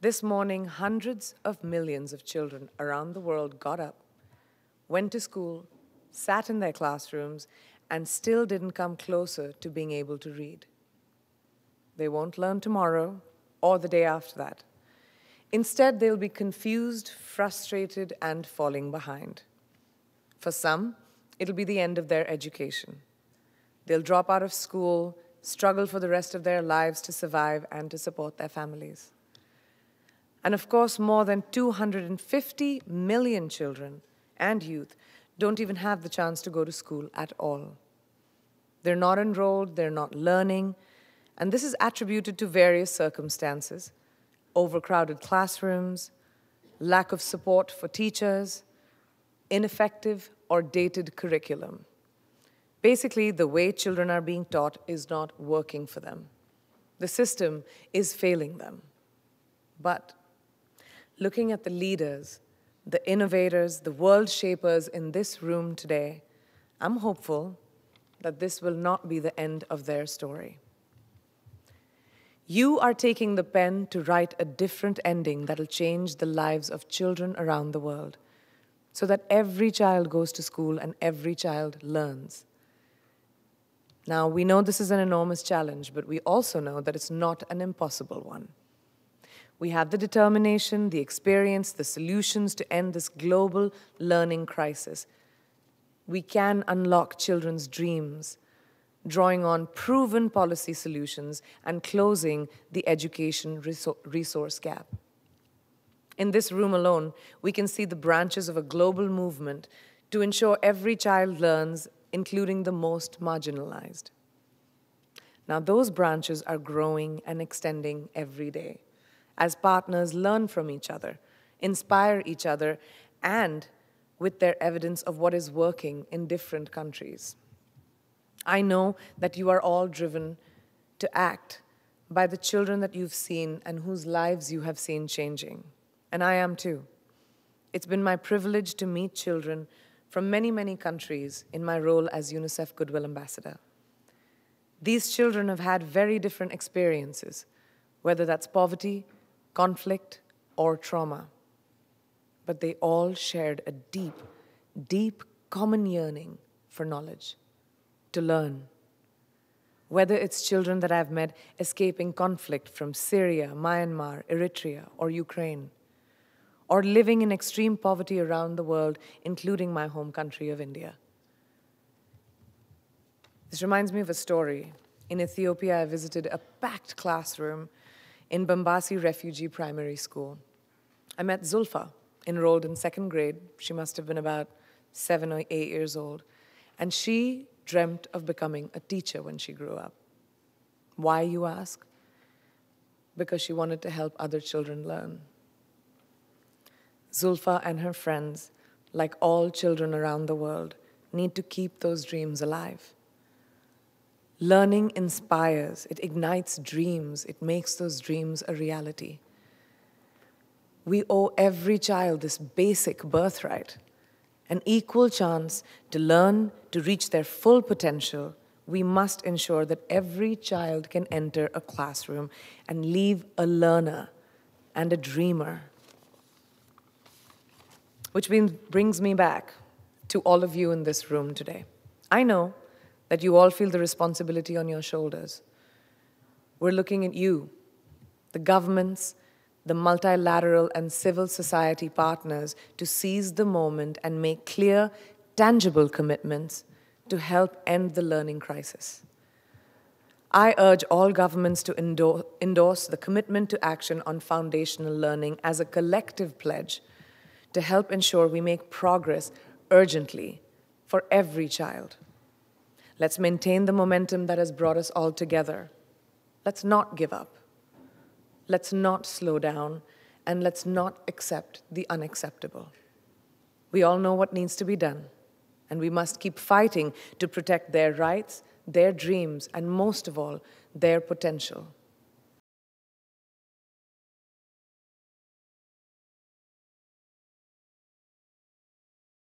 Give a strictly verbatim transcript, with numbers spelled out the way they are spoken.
This morning, hundreds of millions of children around the world got up, went to school, sat in their classrooms, and still didn't come closer to being able to read. They won't learn tomorrow or the day after that. Instead, they'll be confused, frustrated, and falling behind. For some, it'll be the end of their education. They'll drop out of school, struggle for the rest of their lives to survive and to support their families. And of course, more than two hundred fifty million children and youth don't even have the chance to go to school at all. They're not enrolled, they're not learning, and this is attributed to various circumstances: overcrowded classrooms, lack of support for teachers, ineffective or dated curriculum. Basically, the way children are being taught is not working for them. The system is failing them. But looking at the leaders, the innovators, the world shapers in this room today, I'm hopeful that this will not be the end of their story. You are taking the pen to write a different ending that'll change the lives of children around the world, so that every child goes to school and every child learns. Now, we know this is an enormous challenge, but we also know that it's not an impossible one. We have the determination, the experience, the solutions to end this global learning crisis. We can unlock children's dreams, drawing on proven policy solutions and closing the education resource gap. In this room alone, we can see the branches of a global movement to ensure every child learns, including the most marginalized. Now, those branches are growing and extending every day as partners learn from each other, inspire each other, and with their evidence of what is working in different countries. I know that you are all driven to act by the children that you've seen and whose lives you have seen changing, and I am too. It's been my privilege to meet children from many, many countries in my role as UNICEF Goodwill Ambassador. These children have had very different experiences, whether that's poverty, conflict, or trauma. But they all shared a deep, deep common yearning for knowledge, to learn. Whether it's children that I've met escaping conflict from Syria, Myanmar, Eritrea, or Ukraine, or living in extreme poverty around the world, including my home country of India. This reminds me of a story. In Ethiopia, I visited a packed classroom in Bambasi Refugee Primary School. I met Zulfa, enrolled in second grade. She must have been about seven or eight years old. And she dreamt of becoming a teacher when she grew up. Why, you ask? Because she wanted to help other children learn. Zulfa and her friends, like all children around the world, need to keep those dreams alive. Learning inspires, it ignites dreams, it makes those dreams a reality. We owe every child this basic birthright, an equal chance to learn, to reach their full potential. We must ensure that every child can enter a classroom and leave a learner and a dreamer. Which brings me back to all of you in this room today. I know that you all feel the responsibility on your shoulders. We're looking at you, the governments, the multilateral and civil society partners, to seize the moment and make clear, tangible commitments to help end the learning crisis. I urge all governments to endorse, endorse the commitment to action on foundational learning as a collective pledge to help ensure we make progress urgently for every child. Let's maintain the momentum that has brought us all together. Let's not give up. Let's not slow down, and let's not accept the unacceptable. We all know what needs to be done, and we must keep fighting to protect their rights, their dreams, and most of all, their potential.